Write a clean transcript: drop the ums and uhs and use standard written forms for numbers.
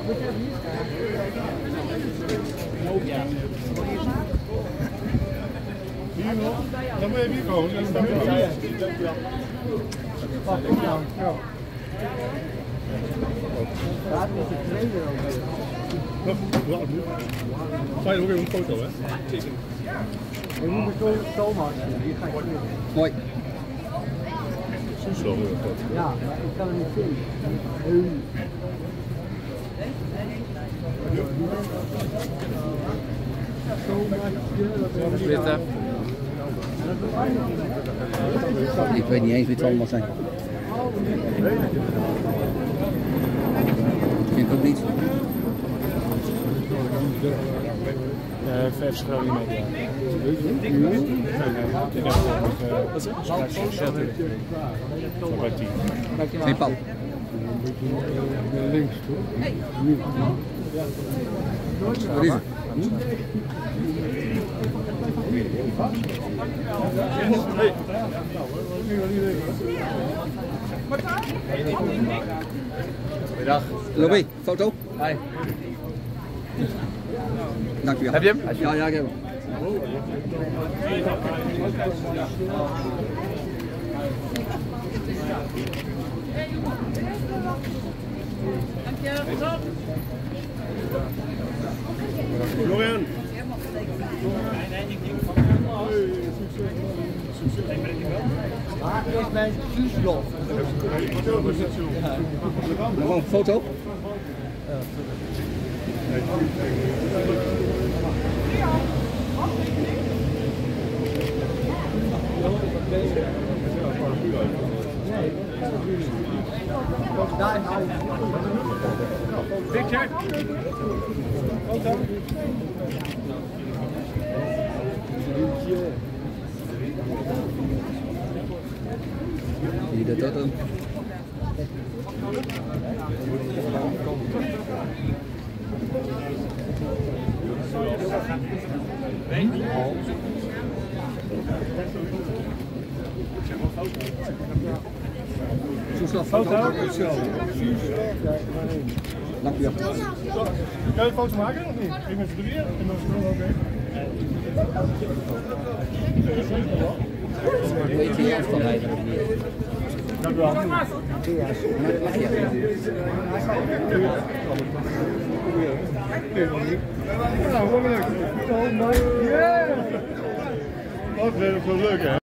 Hier nog? Dan moet je hier komen. Daar is de tweede ook. Ga je ook even een foto, hè? Je moet me zo maken. Hier ga ik weer. Mooi. Zo weer een foto. Ja, maar ik kan hem niet vinden. Ik weet niet eens wie het allemaal zijn. Ik denk ook niet. FC Groningen Media. Bij 10. Geen Paul. Links toch? Wat is het? Goeiedag. Lobby, foto? Hi. Dank u wel. Heb je hem? Ja, ja, ik heb hem. Dank je. Top. Florian. Waar is mijn zuurstof? Nog een foto? Picture. Foto. Zie je dat dan? Zo'n foto? Dank u wel. Kan je een foto maken of niet? Ik ben drieën en dan is het ook even. Weet je hier van mij? Dank u wel. Nou, wat leuk. Ja! Wat leuk, hè?